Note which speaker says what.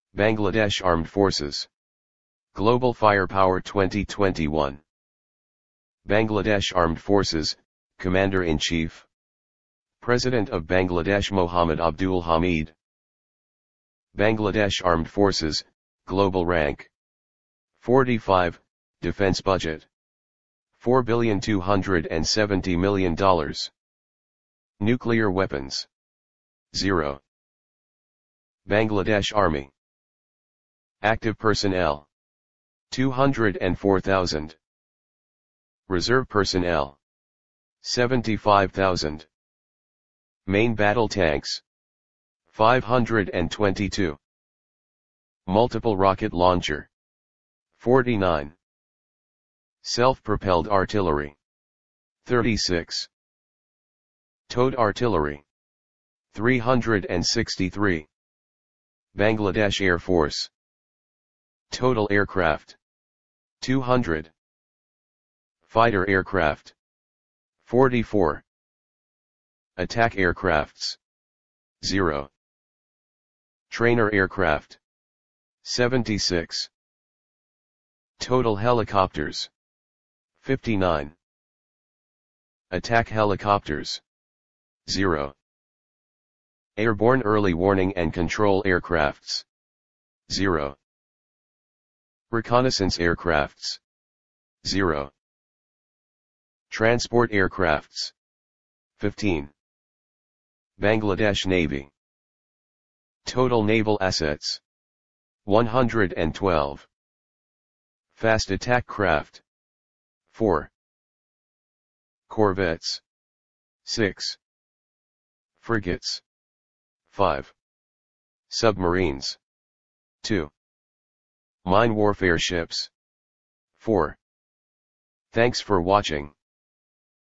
Speaker 1: Bangladesh Armed Forces. Global Firepower 2021. Bangladesh Armed Forces, Commander-in-Chief. President of Bangladesh Mohammad Abdul Hamid. Bangladesh Armed Forces, Global Rank. 45, Defense Budget. $4,270,000,000. Nuclear Weapons. 0. Bangladesh Army. Active Personnel. 204,000. Reserve Personnel. 75,000. Main Battle Tanks. 522. Multiple Rocket Launcher. 49. Self-propelled Artillery. 36. Towed Artillery. 363. Bangladesh Air Force. Total Aircraft. 200. Fighter Aircraft. 44. Attack Aircrafts. 0. Trainer Aircraft. 76. Total Helicopters. 59. Attack Helicopters. 0. Airborne Early Warning and Control Aircrafts. 0. Reconnaissance Aircrafts. 0. Transport Aircrafts. 15. Bangladesh Navy. Total Naval Assets. 112. Fast Attack Craft. 4. Corvettes. 6. Frigates. 5. Submarines. 2. Mine warfare ships. 4. Thanks for watching.